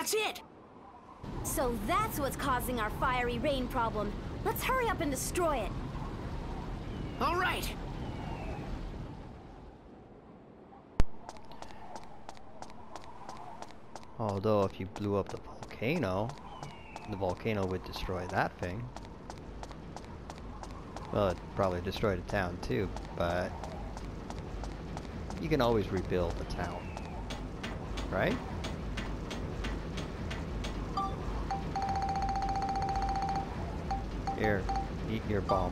That's it! So that's what's causing our fiery rain problem. Let's hurry up and destroy it. All right! Although if you blew up the volcano would destroy that thing. Well, it probably destroyed a town too, but you can always rebuild the town, right? Here, eat your bomb.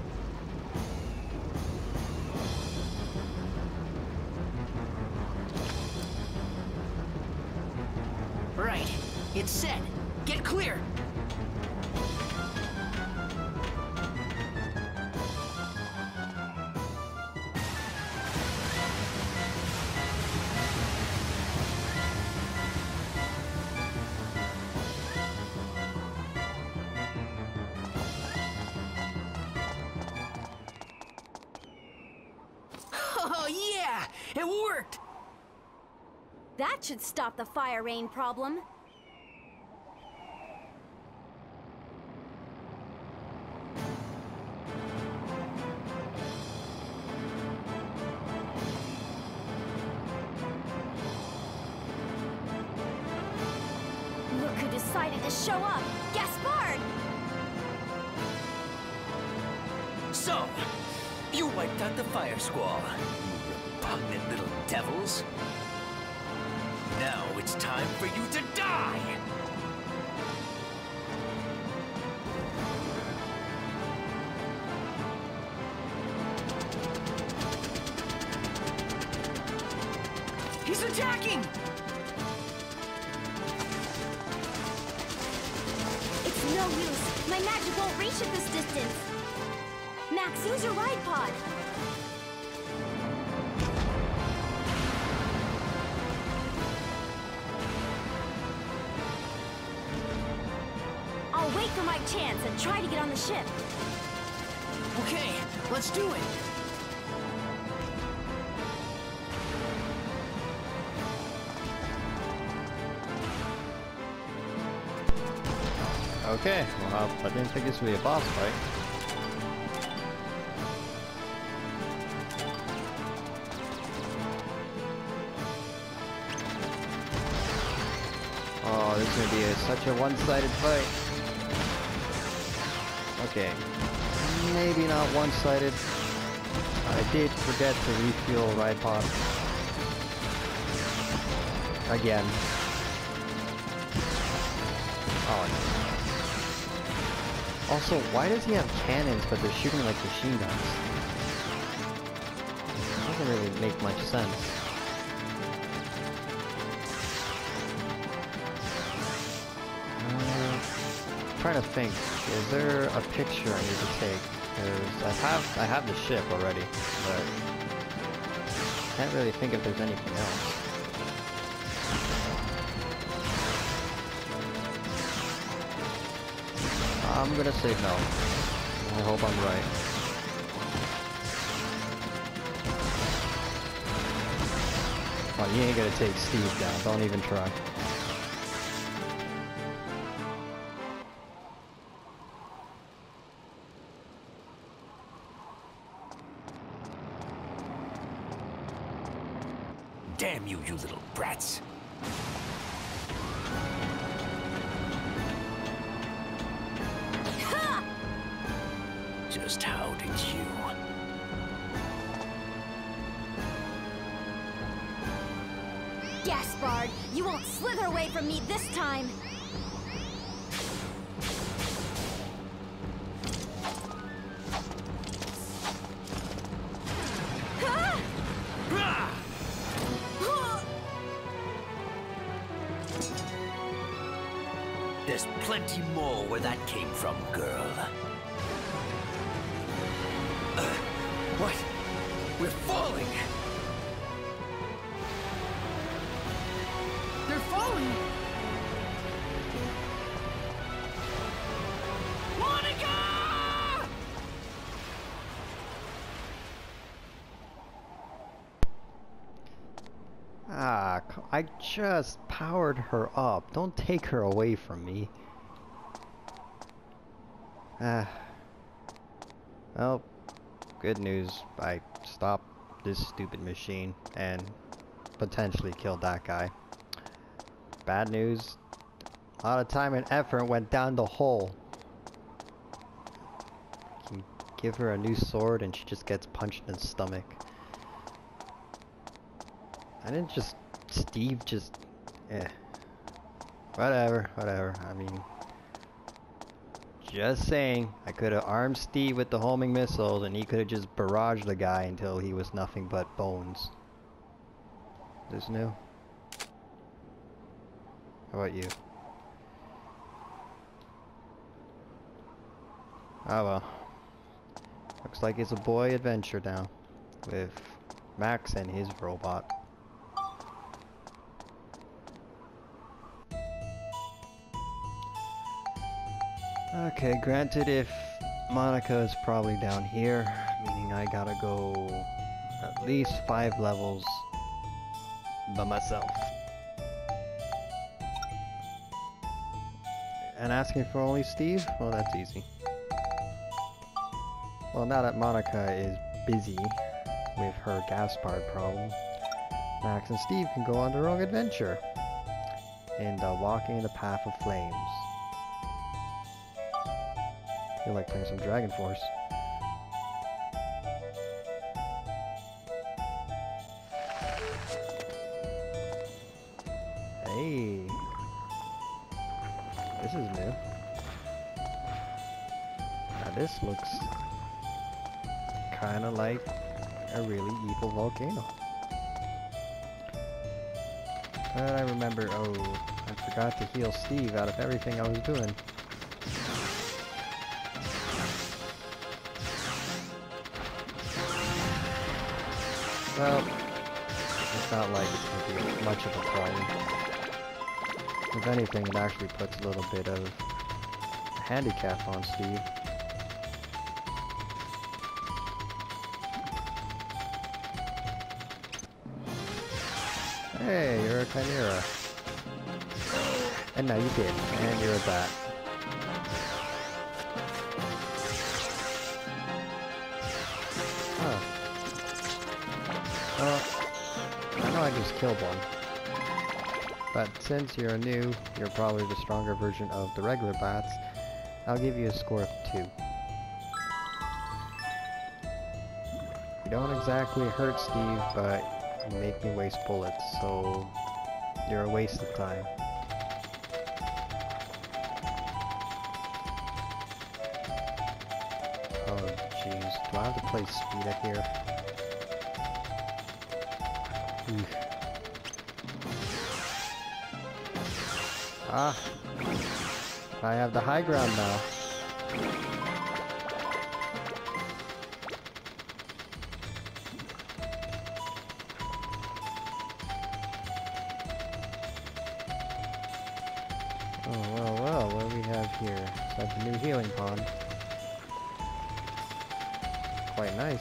Right. It's set. Get clear! Oh yeah! It worked! That should stop the fire rain problem. Look who decided to show up! Gaspard! So, you wiped out the fire squall, you repugnant little devils. Now it's time for you to die! He's attacking! It's no use. My magic won't reach at this distance. Max, use your ride pod. I'll wait for my chance and try to get on the ship. Okay, let's do it! Okay, well, I didn't think this would be a boss fight. Oh, this is gonna be such a one-sided fight. Okay, maybe not one-sided. I did forget to refuel ride pod. Again. Oh, also, why does he have cannons but they're shooting like machine guns? Doesn't really make much sense. Trying to think, is there a picture I need to take? Because I have the ship already, but can't really think if there's anything else. I'm gonna say no. I hope I'm right. Oh, you ain't gonna take Steve down. Don't even try. Damn you, you little brats! Just how did you? Gaspard, you won't slither away from me this time. There's plenty more where that came from, girl. What? We're falling! They're falling! Monica! Ah, Ah, I just powered her up. Don't take her away from me. Ah. Well, good news. I stopped this stupid machine and potentially killed that guy. Bad news. A lot of time and effort went down the hole. Can give her a new sword and she just gets punched in the stomach. I didn't just... Steve just... Whatever. I mean... Just saying. I could have armed Steve with the homing missiles and he could have just barraged the guy until he was nothing but bones. This new? How about you? Oh well. Looks like it's a boy adventure now. With Max and his robot. Okay, granted if Monica is probably down here, meaning I gotta go at least 5 levels by myself. And asking for only Steve? Well, that's easy. Well, now that Monica is busy with her gas-powered problem, Max and Steve can go on their own adventure in the Walking in the Path of Flames. I feel like playing some Dragon Force. Hey, this is new. Now this looks kind of like a really evil volcano. But I remember, oh, I forgot to heal Steve out of everything I was doing. Well, it's not like it's going to be much of a problem. If anything, it actually puts a little bit of a handicap on Steve. Hey, you're a Chimera. And now you did, and you're a bat. Oh. Well, I know I just killed one. But since you're new, you're probably the stronger version of the regular bats, I'll give you a score of 2. You don't exactly hurt Steve, but you make me waste bullets, so you're a waste of time. Oh jeez, do I have to play speed up here? Ah, I have the high ground now. Oh, well, what do we have here? So that's a new healing pond. Quite nice.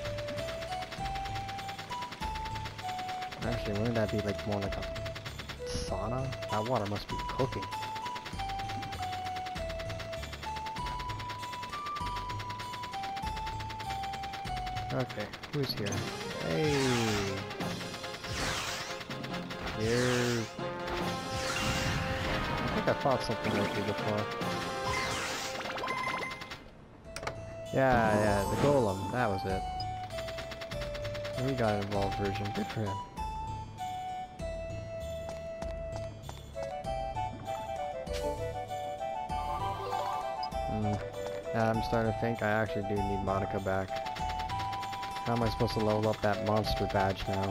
Actually, wouldn't that be like more like a sauna? That water must be cooking. Okay, who's here? Hey! Here. I think I fought something like you before. Yeah, the golem, that was it. We got an evolved version, good for him. I'm starting to think I actually do need Monica back. How am I supposed to level up that monster badge now?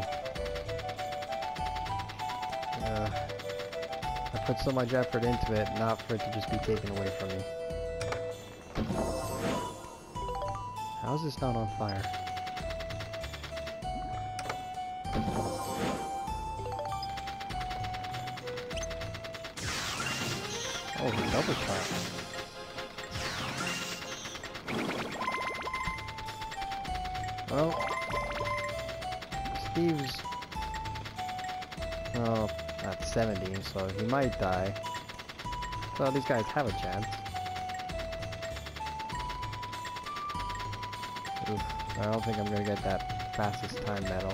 I put so much effort into it, not for it to just be taken away from me. How is this not on fire? Oh, the double shot. Well, Steve's Well, at 70, so he might die. So these guys have a chance. Oof, I don't think I'm gonna get that fastest time medal.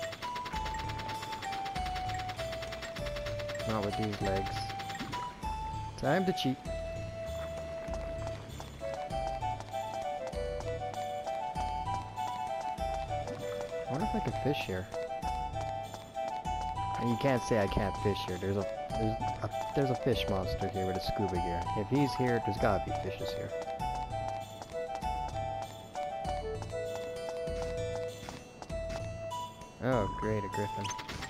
Not with these legs. Time to cheat. I wonder if I can fish here. And you can't say I can't fish here. There's a fish monster here with a scuba gear. If he's here, there's gotta be fishes here. Oh, great, a griffin.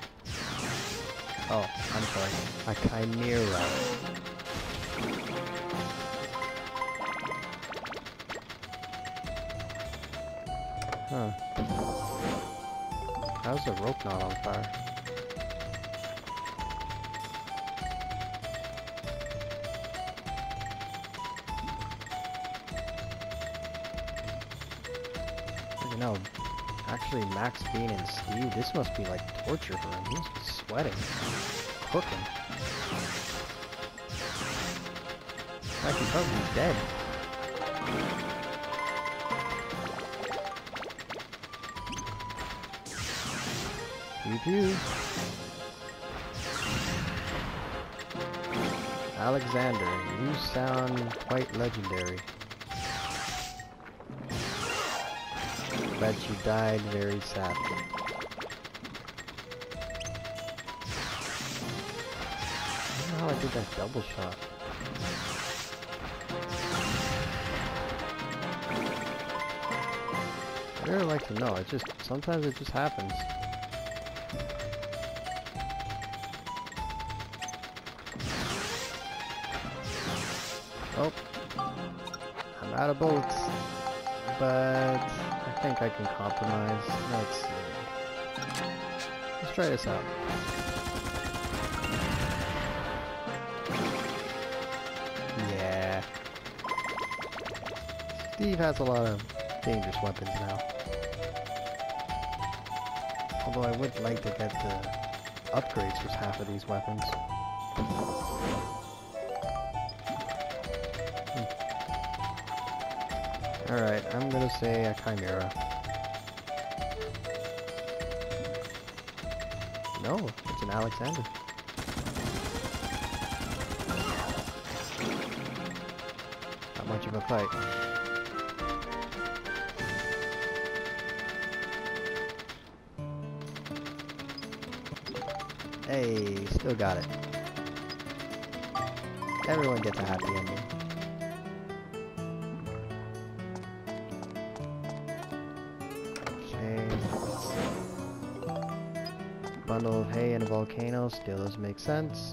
Oh, I'm sorry. A chimera. Huh. How's the rope not on fire? You know, actually Max being in Steve, this must be like torture for him. He must be sweating. Cooking. Like he's probably dead. Pew pew. Alexander, you sound quite legendary. Bet you died very sadly. I don't know how I did that double shot. I'd really like to know. Sometimes it just happens. Oh, I'm out of bullets, but I think I can compromise. Let's see. Let's try this out. Yeah. Steve has a lot of dangerous weapons now. Although I would like to get the upgrades for half of these weapons. Alright, I'm gonna say a chimera. No, it's an Alexander. Not much of a fight. Hey, still got it. Everyone gets a happy ending. Bundle of hay and a volcano still doesn't make sense.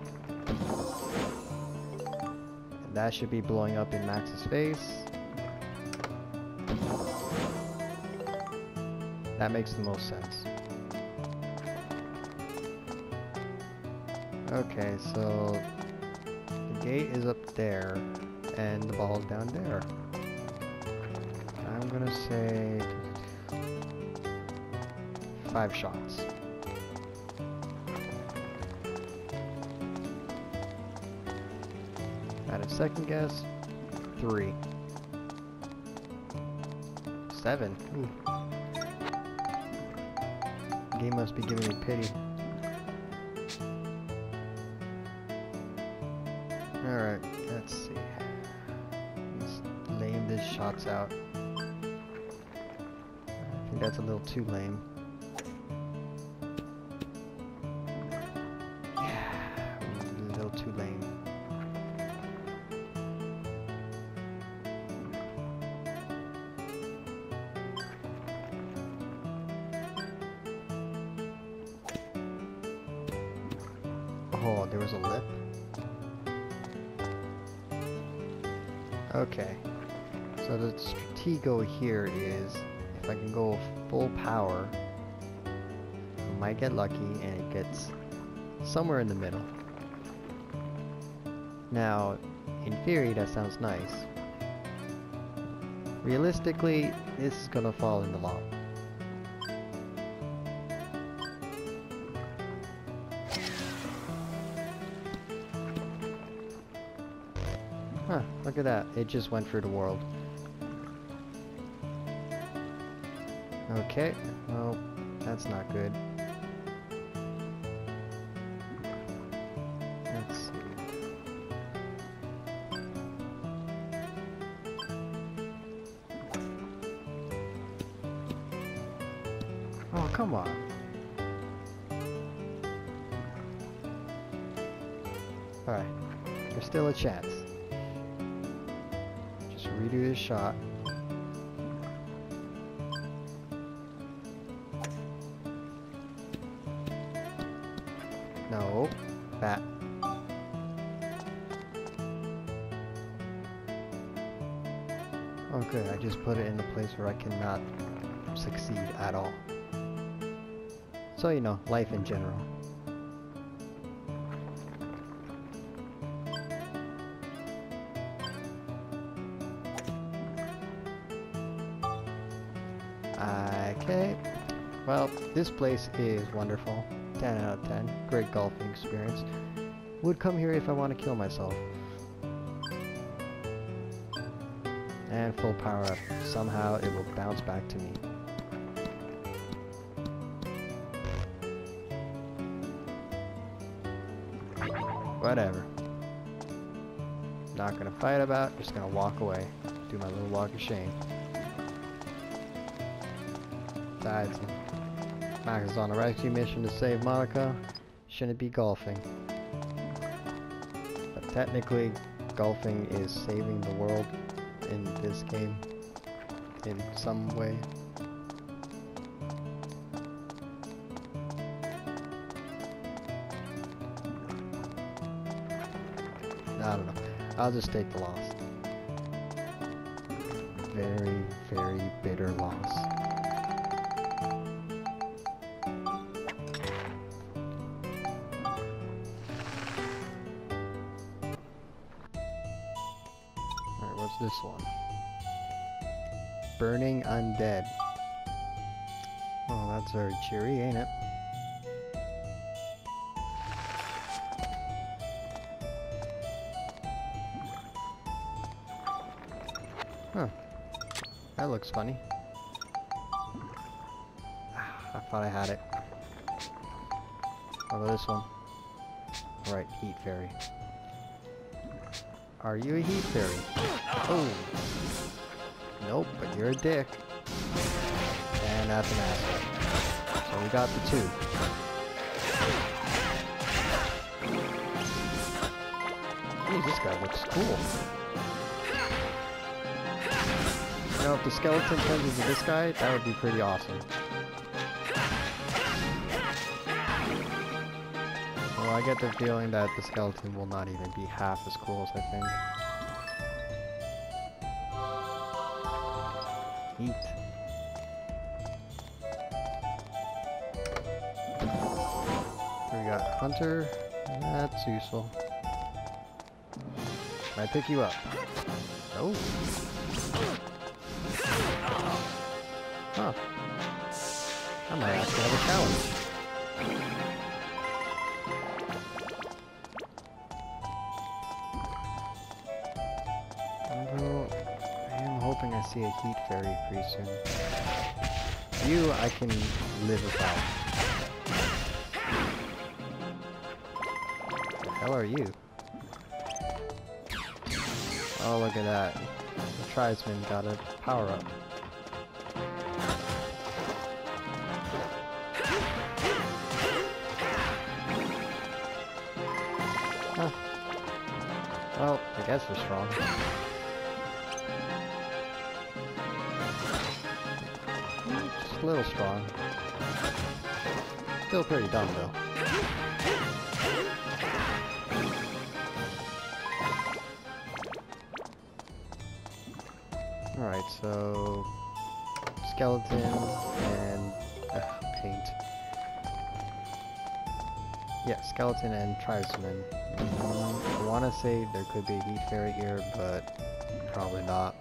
And that should be blowing up in Max's face. That makes the most sense. Okay, so the gate is up there and the ball's down there. I'm gonna say 5 shots. At a second guess, 3. 7. Ooh. The game must be giving me pity. Alright, let's see. Let's lame these shots out. I think that's a little too lame. Yeah, a little too lame. Oh, there was a lip. Okay, so the stratego here is, if I can go full power, I might get lucky and it gets somewhere in the middle. Now, in theory that sounds nice. Realistically, this is gonna fall in the lava. Huh, look at that. It just went through the world. Okay, well, that's not good. Let's see. Oh, come on. Alright, there's still a chance. Just redo this shot. No, that. Oh good, I just put it in a place where I cannot succeed at all. So you know, life in general. Okay, well, this place is wonderful. 10 out of 10. Great golfing experience. Would come here if I want to kill myself. And full power up. Somehow it will bounce back to me. Whatever. Not gonna fight about, just gonna walk away. Do my little walk of shame. Besides, Max is on a rescue mission to save Monica. Shouldn't be golfing. But technically, golfing is saving the world in this game in some way. I don't know. I'll just take the loss. Very, very bitter loss. Alright, what's this one? Burning Undead. Oh, that's very cheery, ain't it? Huh. That looks funny. I thought I had it. How about this one? Right, Heat Fairy. Are you a Heat Fairy? Oh! Nope, but you're a dick. And that's an asshole. So we got the two. Ooh, this guy looks cool. You know, if the skeleton turns into this guy, that would be pretty awesome. Well, I get the feeling that the skeleton will not even be half as cool as I think. Heat. We got Hunter. That's useful. Can I pick you up? Oh. Huh. I might actually have a challenge. Although, I am hoping I see a Heat Fairy pretty soon. You, I can live without. What the hell are you? Oh, look at that. The tribesman got a power-up. Huh. Well, I guess we're strong. Just a little strong. Still pretty dumb, though. Alright, so... skeleton and... paint. Yeah, skeleton and tribesman. I want to say there could be a Heat Fairy here, but probably not.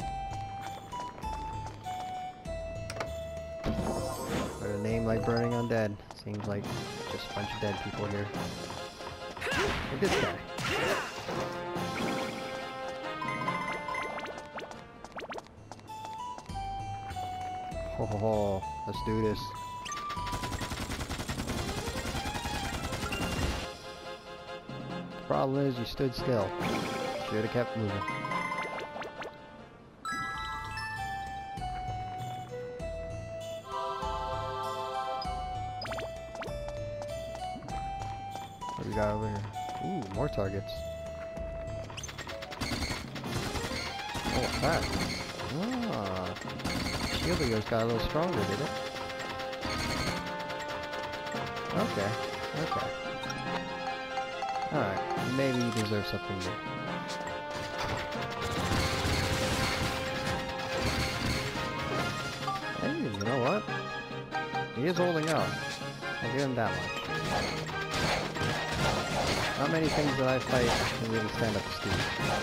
But a name like Burning Undead seems like just a bunch of dead people here. Like this guy. Ho ho ho. Let's do this. The problem is you stood still. Should have kept moving. What do we got over here? Ooh, more targets. Oh, what's that? Ah, Shieldio's got a little stronger, did it? Okay, okay. Alright, maybe you deserve something new. Hey, you know what? He is holding out. I'll give him that much. Not many things that I fight can really stand up to Steve.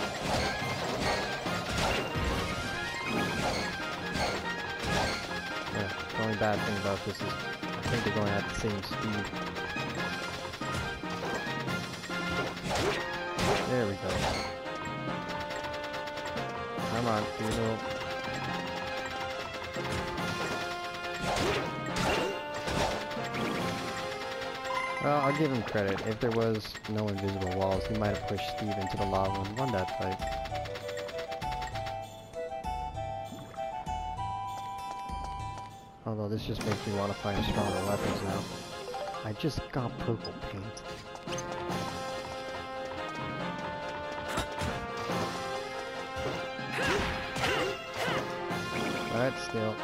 Yeah, the only bad thing about this is I think they're going at the same speed. There we go. Come on, Dino. Well, I'll give him credit. If there was no invisible walls, he might have pushed Steve into the lava and won that fight. Although this just makes me want to find stronger weapons now. I just got purple paint. But still.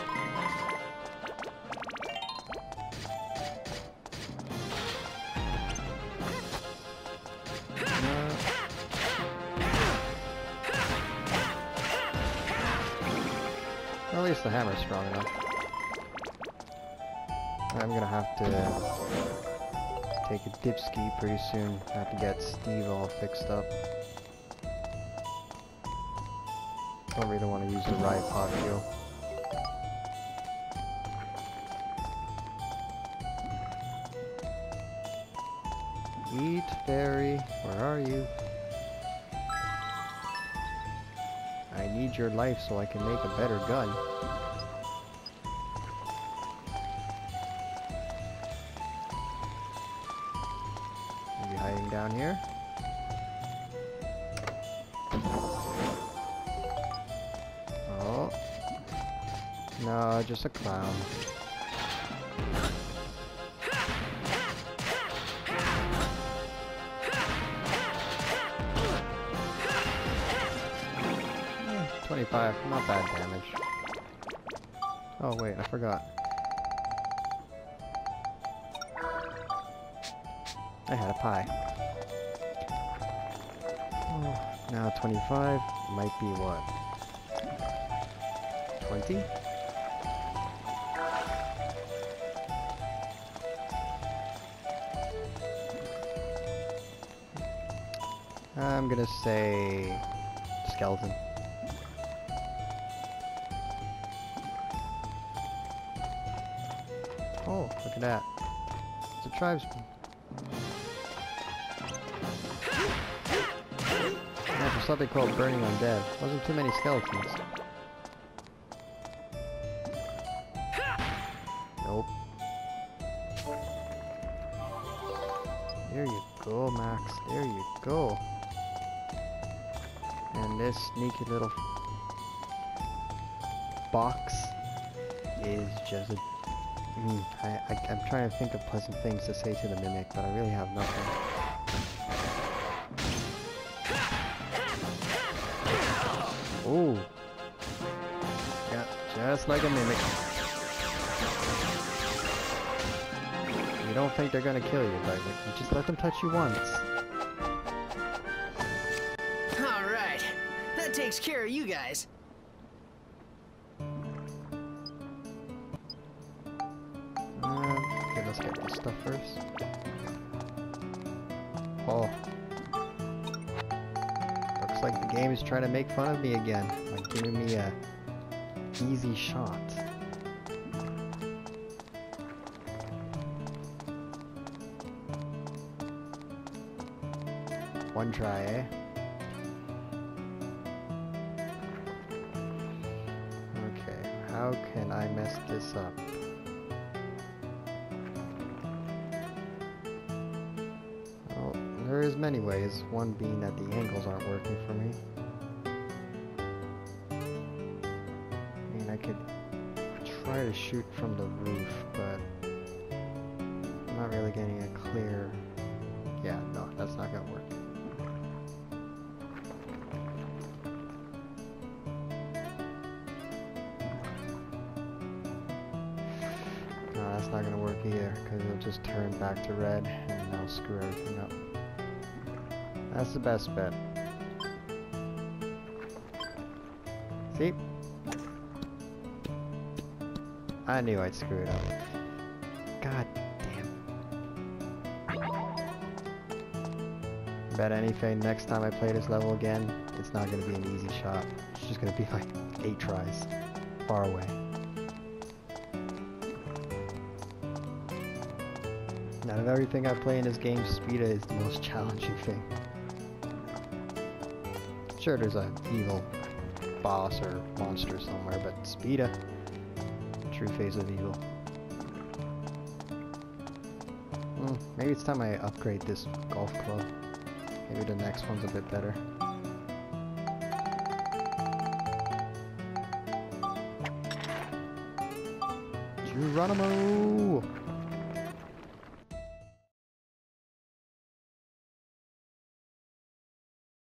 At least the hammer's strong enough. I'm gonna have to take a dipski pretty soon. I have to get Steve all fixed up. Don't really want to use the riot pod fuel. Eat fairy, where are you? I need your life so I can make a better gun. Maybe hiding down here? Oh. No, just a clown. Eh, 25, not bad damage. Oh wait, I forgot. I had a pie. Oh, now 25 might be what? 20? I'm gonna say skeleton. Oh, look at that. It's a tribesman. Yeah, for something called Burning Undead. Wasn't too many skeletons. Nope. There you go, Max. There you go. And this sneaky little box is just a... I'm trying to think of pleasant things to say to the Mimic, but I really have nothing. Ooh. Yeah, just like a Mimic. You don't think they're gonna kill you, but you just let them touch you once. Alright, that takes care of you guys. Okay, let's get this stuff first. Oh. Looks like the game is trying to make fun of me again. Like giving me a easy shot. One try, eh? Okay, how How can I mess this up? Well, there is many ways, one being that the angles aren't working for me. I mean, I could try to shoot from the roof, but I'm not really getting a clear... Yeah, no, that's not gonna work. No, that's not gonna work either, because it'll just turn back to red, and that'll screw everything up. That's the best bet. See? I knew I'd screw it up. God damn. Bet anything, next time I play this level again, it's not gonna be an easy shot. It's just gonna be like 8 tries. Far away. Out of everything I play in this game, Speeda is the most challenging thing. Sure, there's an evil boss or monster somewhere, but Speeda, true face of evil. Maybe it's time I upgrade this golf club. Maybe the next one's a bit better. Geronimo!